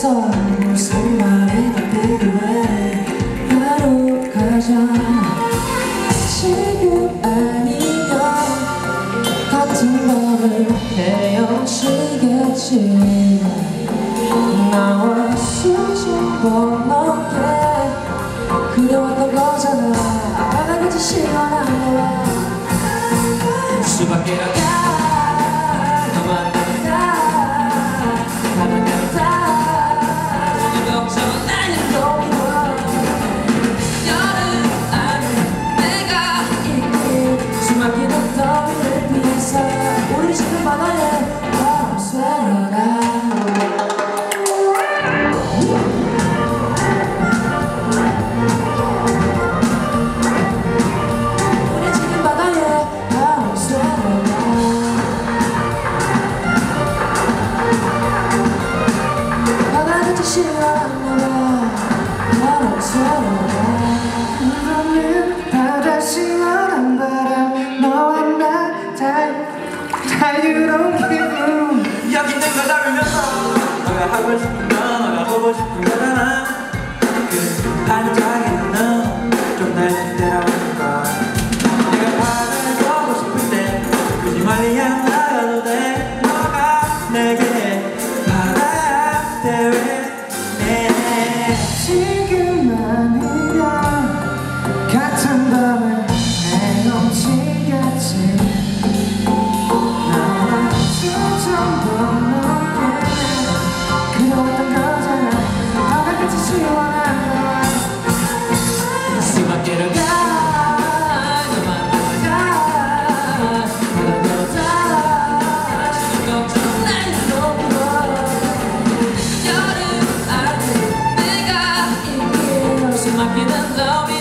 있어. 무슨 말이 더 필요해. 바로 가자. 지금 아니면 같은 밤을 헤엄치겠지. 나와 수십 번 넘게 그려왔던 거잖아. 바다같이 시원한 거야. 수밖에 가 너만 다 바다가 다 전혀 걱정은 나는 너와 여름 안에 내가 있길. 수많은 더위를 피해서 우리 지금 바다에 바로 쐬러가. 바다 시원한 바람 너와 나 자유로운 기분. 여기 있는 걸 다루면서 너가 하고 싶은 거 너가 보고 싶은 거잖아. 그 반짝이는 너좀날 데려오는 거. 내가 바다를 보고 싶을 때 굳이 멀리 안 나가도 돼. 너가 내게 바다야 대회. 지금 아니면 같은 밤을 헤엄치겠지. 나와 수천 번 넘게 그려왔던 거잖아. 바다같이 시원한 너. 수밖에 가 너만 가 바다로 다 지금 걱정 날 너무. 여름 안에 내가 있길. 숨막히는 더위